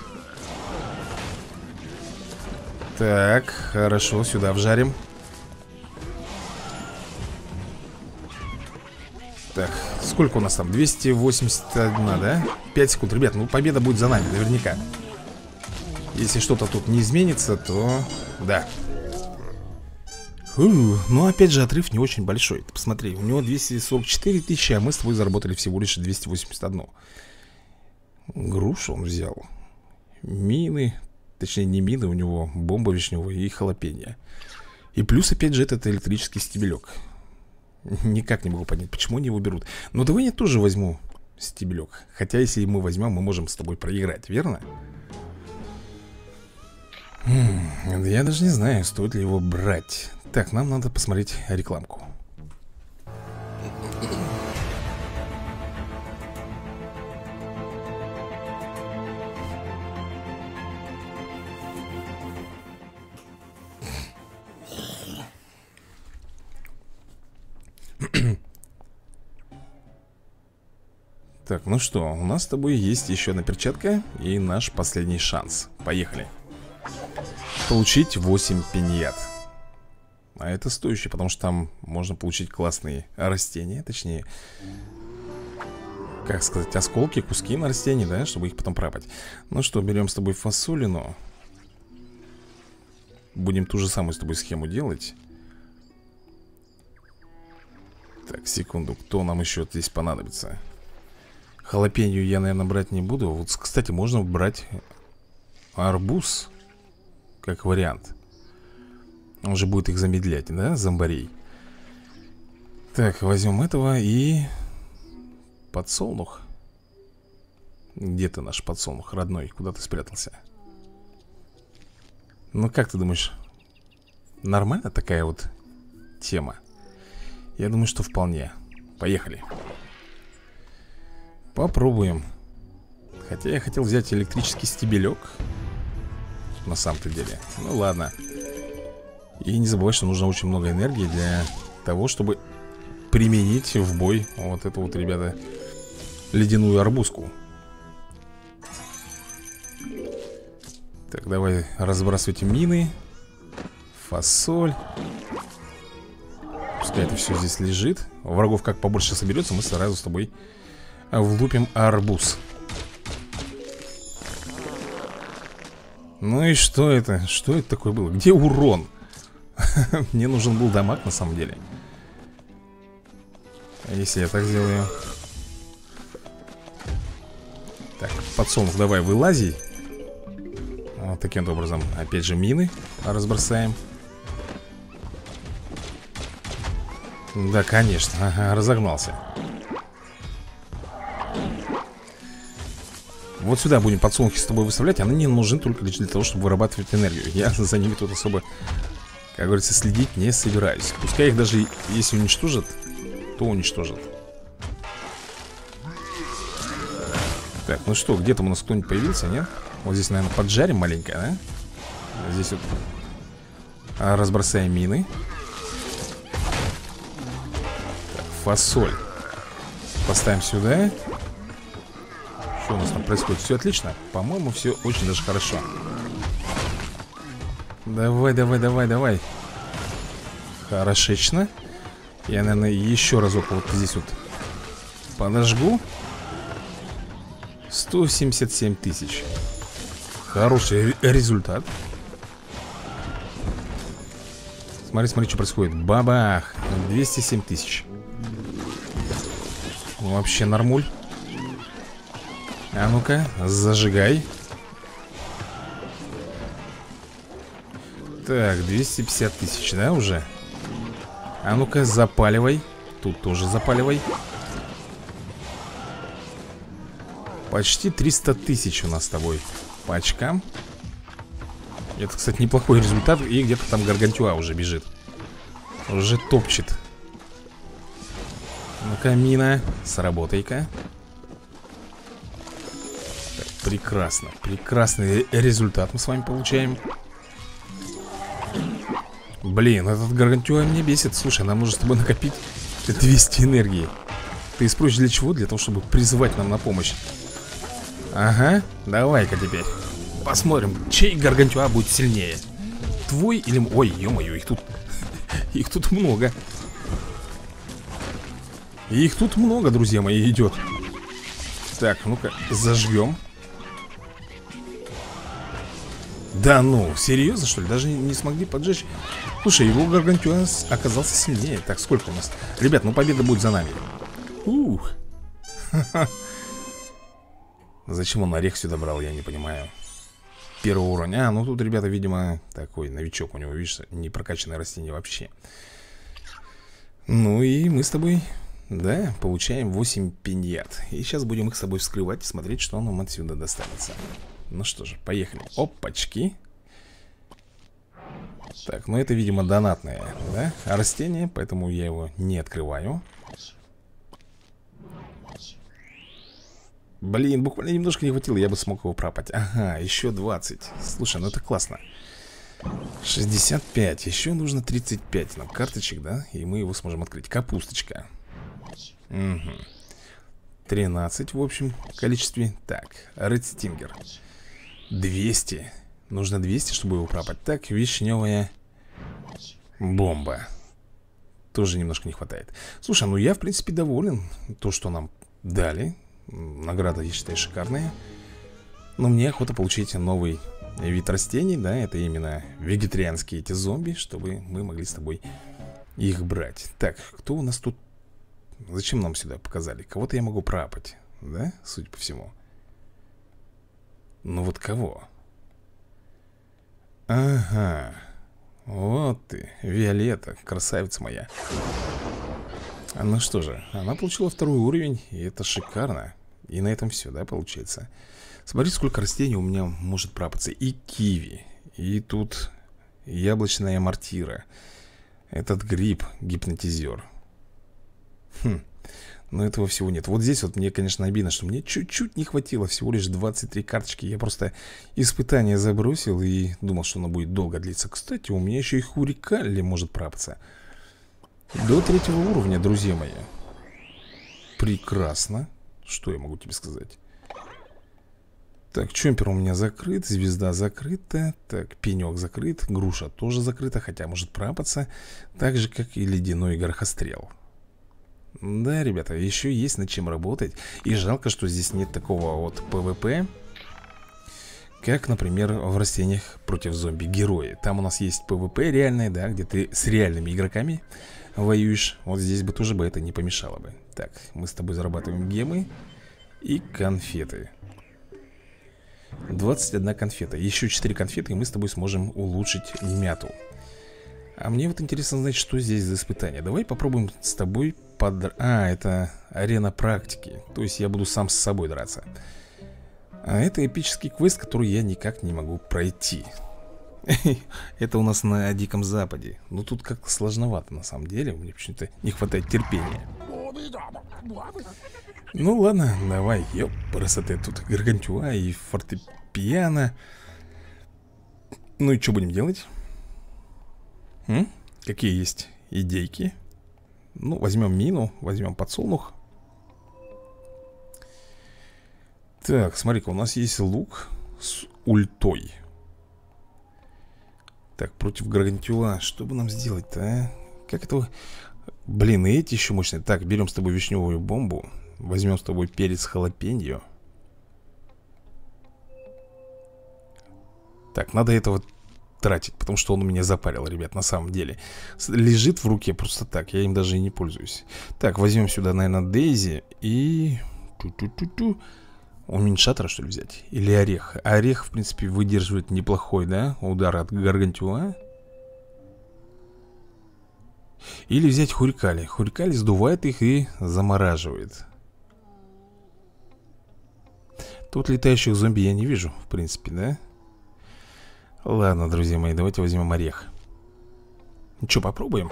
Так, хорошо, сюда вжарим. Так, сколько у нас там? 281, да? 5 секунд, ребят, ну победа будет за нами, наверняка. Если что-то тут не изменится, то да. Ну, опять же, отрыв не очень большой. Ты посмотри, у него 244 тысячи, а мы с тобой заработали всего лишь 281. Грушу он взял. Мины, точнее не мины, у него бомба вишневая и халапеньо. И плюс, опять же, этот электрический стебелек. Никак не могу понять, почему они его берут. Но давай я тоже возьму стебелек. Хотя, если мы возьмем, мы можем с тобой проиграть, верно? Я даже не знаю, стоит ли его брать. Так, нам надо посмотреть рекламку. Так, ну что, у нас с тобой есть еще одна перчатка и наш последний шанс. Поехали. Получить 8 пиньят. А это стоящее, потому что там можно получить классные растения. Точнее, как сказать, осколки, куски на растении, да, чтобы их потом пропать. Ну что, берем с тобой фасолину. Будем ту же самую с тобой схему делать. Так, секунду, кто нам еще здесь понадобится? Халапеньо я, наверное, брать не буду. Вот, кстати, можно брать арбуз как вариант. Он же будет их замедлять, да, зомбарей. Так, возьмем этого и подсолнух. Где ты, наш подсолнух, родной? Куда ты спрятался? Ну, как ты думаешь, нормально такая вот тема? Я думаю, что вполне. Поехали. Попробуем. Хотя я хотел взять электрический стебелек. На самом-то деле. Ну ладно. И не забывай, что нужно очень много энергии для того, чтобы применить в бой вот эту вот, ребята, ледяную арбузку. Так, давай разбрасывайте мины. Фасоль. Пускай это все здесь лежит. Врагов как побольше соберется, мы сразу с тобой влупим арбуз. Ну и что это? Что это такое было? Где урон? Мне нужен был дамаг на самом деле. А если я так сделаю? Так, подсолнух, давай вылази. Вот таким образом. Опять же мины разбросаем. Да, конечно, ага, разогнался. Вот сюда будем подсолнухи с тобой выставлять. Они не нужны только лишь для того, чтобы вырабатывать энергию. Я за ними тут особо, как говорится, следить не собираюсь. Пускай их даже если уничтожат, то уничтожат. Так, ну что, где там у нас кто-нибудь появился, нет? Вот здесь, наверное, поджарим маленько, да? Здесь вот разбросаем мины. Так, фасоль поставим сюда. Что у нас там происходит? Все отлично? По-моему, все очень даже хорошо. Давай, давай, давай, давай. Хорошечно. Я, наверное, еще разок вот здесь вот подожгу. 177 тысяч. Хороший результат. Смотри, смотри, что происходит. Бабах, 207 тысяч. Вообще нормуль. А ну-ка, зажигай. Так, 250 тысяч, да, уже? А ну-ка, запаливай. Тут тоже запаливай. Почти 300 тысяч у нас с тобой по очкам. Это, кстати, неплохой результат. И где-то там Гаргантюа уже бежит. Уже топчет. Ну-ка, мина, сработай-ка. Так, прекрасно. Прекрасный результат мы с вами получаем. Блин, этот Гаргантюа меня бесит. Слушай, нам нужно с тобой накопить 200 энергии. Ты спросишь для чего? Для того, чтобы призывать нам на помощь. Ага, давай-ка теперь посмотрим, чей Гаргантюа будет сильнее. Твой или... Ой, ё-моё, их тут... Их тут много. Их тут много, друзья мои, идет. Так, ну-ка, зажгем. Да ну, серьезно, что ли? Даже не смогли поджечь. Слушай, его Гаргантюа оказался сильнее. Так, сколько у нас? Ребят, ну победа будет за нами. Ух. Зачем он орех сюда брал, я не понимаю. Первый уровень. А, ну тут, ребята, видимо, такой новичок у него, видишь, не прокачанное растение вообще. Ну и мы с тобой, да, получаем 8 пиньят. И сейчас будем их с тобой вскрывать и смотреть, что нам отсюда достанется. Ну что же, поехали. Опачки. Так, ну это, видимо, донатное, да, растение, поэтому я его не открываю. Блин, буквально немножко не хватило, я бы смог его пропать. Ага, еще 20. Слушай, ну это классно. 65, еще нужно 35 нам карточек, да? И мы его сможем открыть. Капусточка. Угу. 13 в общем количестве. Так, Редстингер 200. Нужно 200, чтобы его пропать. Так, вишневая бомба. Тоже немножко не хватает. Слушай, ну я в принципе доволен. То, что нам дали. Награда, я считаю, шикарная. Но мне охота получить новый вид растений, да, это именно вегетарианские эти зомби, чтобы мы могли с тобой их брать. Так, кто у нас тут? Зачем нам сюда показали? Кого-то я могу пропать, да, судя по всему. Ну вот кого? Ага, вот ты, Виолетта, красавица моя. Ну что же, она получила 2-й уровень, и это шикарно. И на этом все, да, получается. Смотри, сколько растений у меня может пропаться. И киви, и тут яблочная мортира. Этот гриб, гипнотизер. Но этого всего нет. Вот здесь вот мне, конечно, обидно, что мне чуть-чуть не хватило. Всего лишь 23 карточки. Я просто испытание забросил и думал, что оно будет долго длиться. Кстати, у меня еще и Хурикалли может пропаться. До 3-го уровня, друзья мои. Прекрасно. Что я могу тебе сказать? Так, чемпер у меня закрыт, звезда закрыта. Так, пенек закрыт, груша тоже закрыта, хотя может прапаться. Так же, как и ледяной горохострел. Да, ребята, еще есть над чем работать. И жалко, что здесь нет такого вот ПВП, как, например, в растениях против зомби-герои. Там у нас есть ПВП реальное, да, где ты с реальными игроками воюешь. Вот здесь бы тоже бы это не помешало бы. Так, мы с тобой зарабатываем гемы и конфеты. 21 конфета. Еще 4 конфеты, и мы с тобой сможем улучшить мяту. А мне вот интересно знать, что здесь за испытание. Давай попробуем с тобой это арена практики. То есть я буду сам с собой драться. А это эпический квест, который я никак не могу пройти. Это у нас на Диком Западе. Но тут как-то сложновато на самом деле. Мне почему-то не хватает терпения. Ну ладно, давай. Ёп, красота. Тут гаргантюа и фортепиано. Ну и что будем делать? Какие есть идейки? Ну, возьмем мину, возьмем подсолнух. Так, смотри-ка, у нас есть лук с ультой. Так, против гаргантюа. Что бы нам сделать-то, а? Как это... Блин, и эти еще мощные. Так, берем с тобой вишневую бомбу. Возьмем с тобой перец халапеньо. Так, надо этого тратить, потому что он у меня запарил, ребят, на самом деле. Лежит в руке просто так, я им даже и не пользуюсь. Так, возьмем сюда, наверное, Дейзи и... Уменьшатора, что ли, взять? Или орех? Орех, в принципе, выдерживает неплохой, да? Удар от гаргантюа. Или взять хурикали. Хурикали сдувает их и замораживает. Тут летающих зомби я не вижу, в принципе, да? Ладно, друзья мои, давайте возьмем орех. Ну что, попробуем?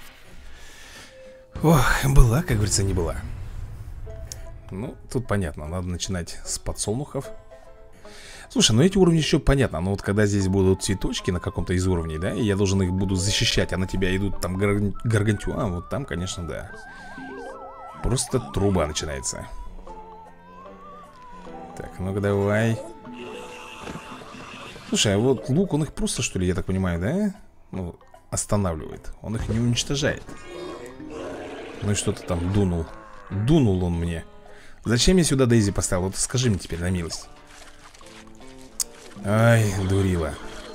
Ох, была, как говорится, не была. Ну, тут понятно, надо начинать с подсолнухов. Слушай, ну эти уровни еще понятно. Но вот когда здесь будут цветочки на каком-то из уровней, да, и я должен их буду защищать, а на тебя идут там гаргантюа, вот там, конечно, да. Просто труба начинается. Так, ну-ка давай. Слушай, а вот лук, он их просто, что ли, я так понимаю, да? Ну, останавливает. Он их не уничтожает. Ну и что-то там дунул. Дунул он мне. Зачем я сюда Дейзи поставил? Вот скажи мне теперь на милость. Ай, дурила.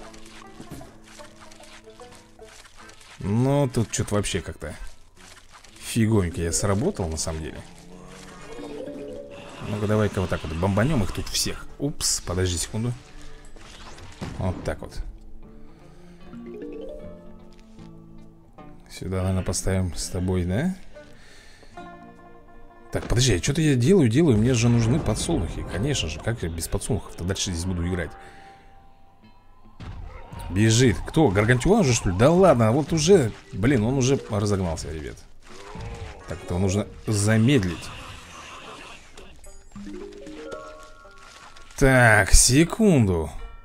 Ну, тут что-то вообще как-то фиговенько я сработал, на самом деле. Ну-ка, давай-ка вот так вот бомбанем их тут всех. Упс, подожди секунду. Вот так вот. Сюда, наверное, поставим с тобой, да? Так, подожди, а что-то я делаю, мне же нужны подсолнухи. Конечно же, как я без подсолнухов-то дальше здесь буду играть? Бежит. Кто? Гаргантюа уже, что ли? Да ладно, вот уже, блин, он уже разогнался, ребят. Так, этого нужно замедлить. Так, секунду.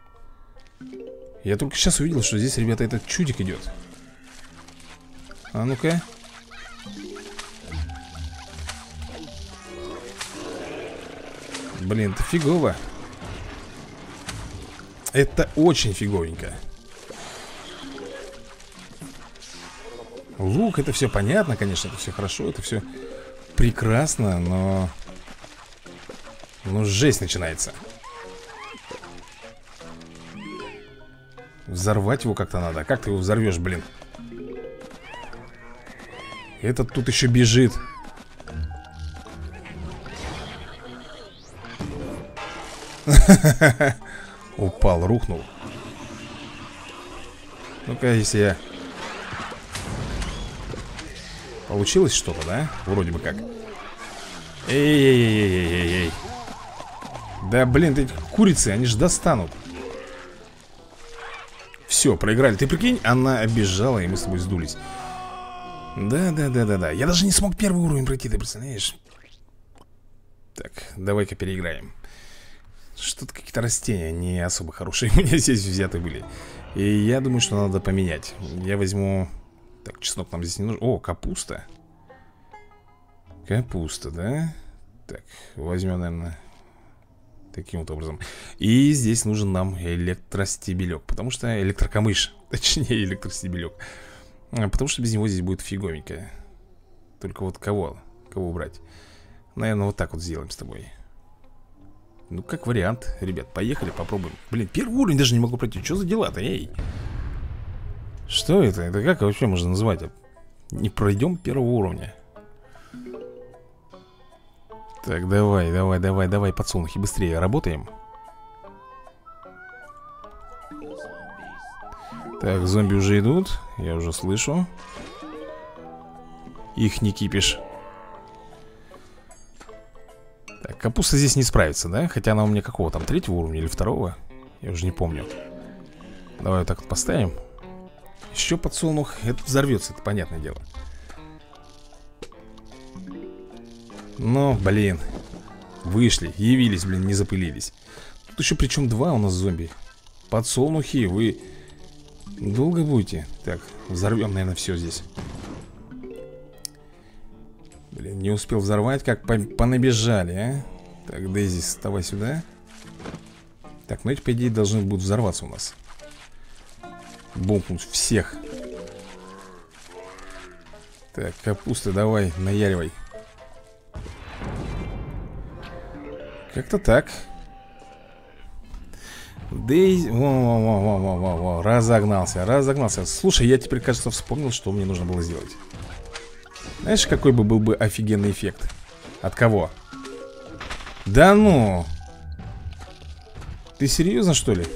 Я только сейчас увидел, что здесь, ребята, этот чудик идет. А ну-ка. Блин, это фигово. Это очень фиговенько. Лук, это все понятно, конечно, это все хорошо, это все прекрасно, но... Ну, жесть начинается. Взорвать его как-то надо. Как ты его взорвешь, блин? Этот тут еще бежит. Упал, рухнул. Ну-ка, если я... Получилось что-то, да? Вроде бы как. Эй-эй-эй-эй-эй-эй. Да, блин, эти курицы, они же достанут. Все, проиграли. Ты прикинь, она обижала, и мы с тобой сдулись. Да. Я даже не смог первый уровень пройти, ты представляешь? Так, давай-ка переиграем. Что-то какие-то растения не особо хорошие у меня здесь взяты были. И я думаю, что надо поменять. Я возьму... Так, чеснок нам здесь не нужен. О, капуста. Капуста, да? Так, возьмем, наверное... Таким вот образом. И здесь нужен нам электростебелек. Потому что электрокамыш. Точнее, электростебелек. Потому что без него здесь будет фиговенько. Только вот кого? Кого убрать? Наверное, вот так вот сделаем с тобой. Ну, как вариант. Ребят, поехали, попробуем. Блин, первый уровень даже не могу пройти. Что за дела-то, эй? Что это? Это как вообще можно назвать? Не пройдем первого уровня. Так, давай, подсолнухи, быстрее работаем. Так, зомби уже идут. Я уже слышу. Их не кипиш. Так, капуста здесь не справится, да? Хотя она у меня какого там, 3-го уровня или 2-го? Я уже не помню. Давай вот так вот поставим. Еще подсолнух, это взорвется, это понятное дело. Ну, блин. Вышли, явились, блин, не запылились. Тут еще причем 2 у нас зомби. Подсолнухи, вы долго будете? Так, взорвем, наверное, все здесь. Блин, не успел взорвать, как понабежали, а? Так, Дейзи, вставай сюда. Так, ну эти, по идее, должны будут взорваться у нас. Бомбнуть всех. Так, капуста, давай, наяривай. Как-то так. Дейзи, во, разогнался. Слушай, я теперь, кажется, вспомнил, что мне нужно было сделать. Знаешь, какой бы был бы офигенный эффект? От кого? Да ну! Ты серьезно, что ли?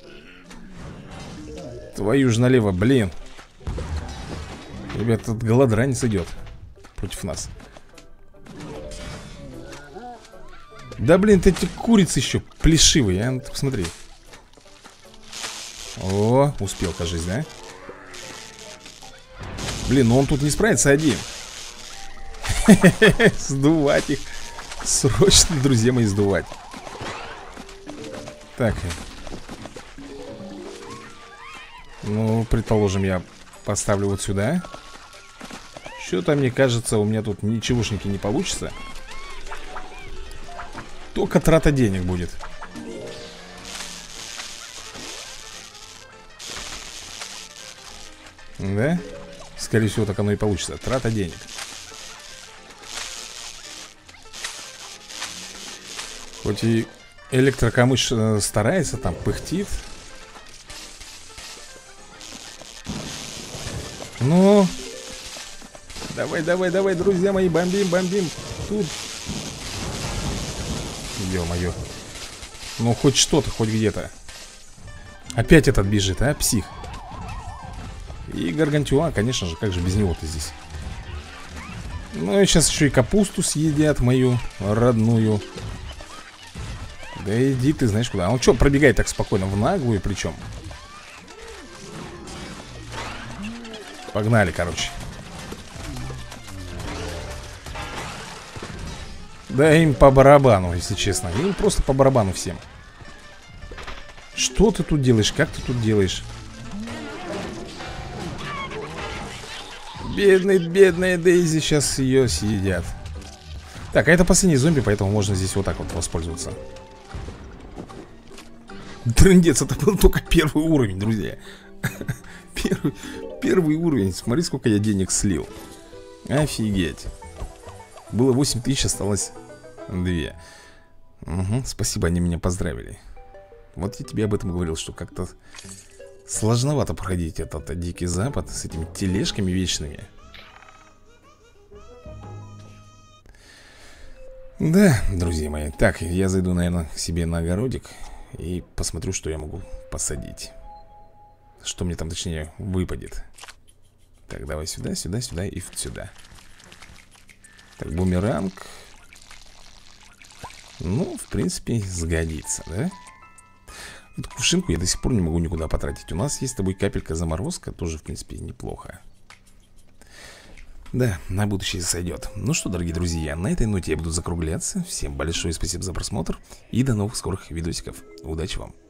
Твою же налево, блин. Ребят, тут голодранец идет против нас. Да блин, эти курицы еще плешивые, а? Ты посмотри. О, успел, кажись, да? Блин, ну он тут не справится один. Сдувать их. Срочно, друзья мои, сдувать. Так. Ну, предположим, я поставлю вот сюда. Что-то, мне кажется, у меня тут ничегошники не получится. Только трата денег будет. Да? Скорее всего, так оно и получится. Трата денег. Хоть и электрокамыш старается, там пыхтит. Ну, давай, друзья мои, бомбим. Тут. Ё-моё. Ну, хоть что-то, хоть где-то. Опять этот бежит, а, псих. И Гаргантюа, конечно же, как же без него-то здесь. Ну, и сейчас еще и капусту съедят мою родную. Да иди ты знаешь куда. Он что, пробегает так спокойно, в наглую причем. Погнали, короче. Да им по барабану, если честно. Им просто по барабану всем. Что ты тут делаешь? Как ты тут делаешь? Бедная Дейзи. Сейчас ее съедят. Так, а это последний зомби, поэтому можно здесь вот так вот воспользоваться. Трындец, это был только первый уровень, друзья. Первый уровень. Смотри, сколько я денег слил. Офигеть. Было 8000, осталось 2. Угу, спасибо, они меня поздравили. Вот я тебе об этом говорил, что как-то сложновато проходить этот Дикий Запад с этими тележками вечными. Да, друзья мои. Так, я зайду, наверное, к себе на огородик и посмотрю, что я могу посадить. Что мне там, точнее, выпадет. Так, давай сюда и сюда. Так, бумеранг. Ну, в принципе, сгодится, да? Эту кувшинку я до сих пор не могу никуда потратить. У нас есть с тобой капелька заморозка. Тоже, в принципе, неплохо. Да, на будущее сойдет. Ну что, дорогие друзья, на этой ноте я буду закругляться. Всем большое спасибо за просмотр. И до новых скорых видосиков. Удачи вам.